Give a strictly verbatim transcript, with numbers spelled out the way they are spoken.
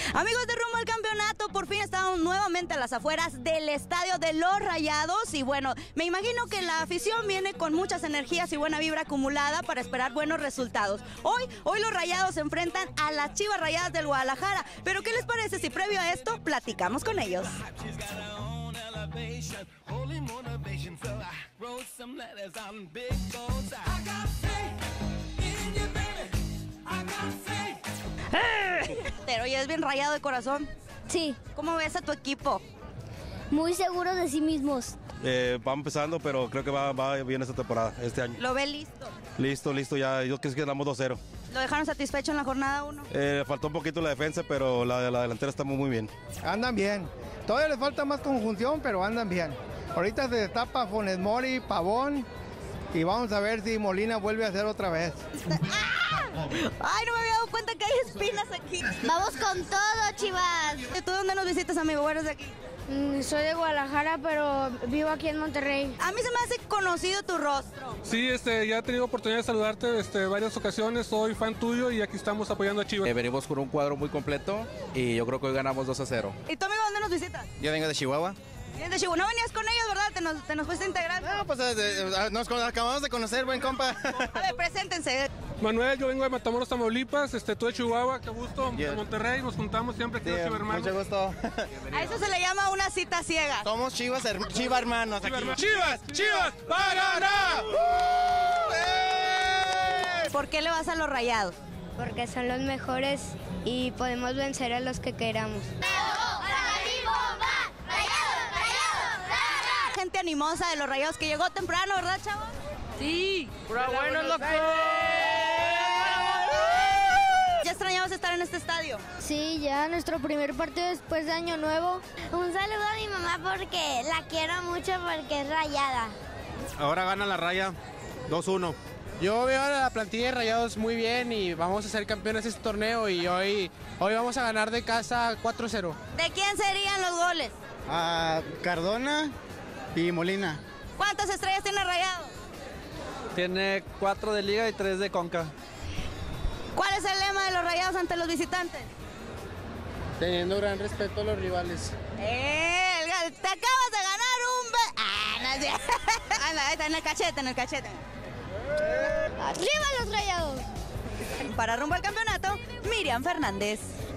Amigos de Rumbo al Campeonato, por fin estamos nuevamente a las afueras del estadio de los Rayados y bueno, me imagino que la afición viene con muchas energías y buena vibra acumulada para esperar buenos resultados. Hoy, hoy los Rayados se enfrentan a las Chivas Rayadas del Guadalajara, pero ¿qué les parece si previo a esto platicamos con ellos? Pero ya es bien rayado de corazón. Sí. ¿Cómo ves a tu equipo? Muy seguros de sí mismos. Eh, va empezando, pero creo que va, va bien esta temporada, este año. ¿Lo ve listo? Listo, listo, ya. Yo creo que quedamos dos cero. ¿Lo dejaron satisfecho en la jornada uno? Eh, faltó un poquito la defensa, pero la, la delantera está muy, muy bien. Andan bien. Todavía les falta más conjunción, pero andan bien. Ahorita se destapa Funes Mori, Pavón, y vamos a ver si Molina vuelve a hacer otra vez. ¡Ah! Ay, no me había dado cuenta que hay espinas aquí. Vamos con todo, Chivas. ¿Tú dónde nos visitas, amigo? ¿Eres de aquí? Mm, soy de Guadalajara, pero vivo aquí en Monterrey. A mí se me hace conocido tu rostro. Sí, este, ya he tenido oportunidad de saludarte este, varias ocasiones, soy fan tuyo y aquí estamos apoyando a Chivas. Eh, venimos con un cuadro muy completo y yo creo que hoy ganamos dos a cero. ¿Y tú, amigo, dónde nos visitas? Yo vengo de Chihuahua. ¿Vienes de Chihuahua? No venías con ellos, ¿verdad? Te nos, te nos fuiste a integrar. No, pues eh, eh, nos acabamos de conocer, buen compa. A ver, preséntense. Manuel, yo vengo de Matamoros, Tamaulipas, este, tú de Chihuahua, qué gusto, Yeah. de Monterrey, nos juntamos siempre aquí los chivermanos. Mucho gusto. A eso se le llama una cita ciega. Somos Chivas, her Chiva hermanos aquí. Chivas, Chivas, para ganar. ¿Por qué le vas a los Rayados? Porque son los mejores y podemos vencer a los que queramos. Gente animosa de los Rayados que llegó temprano, ¿verdad, chavos? Sí. Bueno, loco. ¿Ya extrañabas estar en este estadio? Sí, ya nuestro primer partido después de Año Nuevo. Un saludo a mi mamá porque la quiero mucho porque es rayada. Ahora gana la Raya dos uno. Yo veo a la plantilla de Rayados muy bien y vamos a ser campeones de este torneo y hoy, hoy vamos a ganar de casa cuatro cero. ¿De quién serían los goles? A Cardona y Molina. ¿Cuántas estrellas tiene Rayados? Tiene cuatro de liga y tres de Conca. ¿Cuál es el lema de los Rayados ante los visitantes? Teniendo gran respeto a los rivales. Eh, te acabas de ganar un... Be ah, no es cierto. Ah, no, está en el cachete, en el cachete. ¡Arriba los Rayados! Para Rumbo al Campeonato, Miriam Fernández.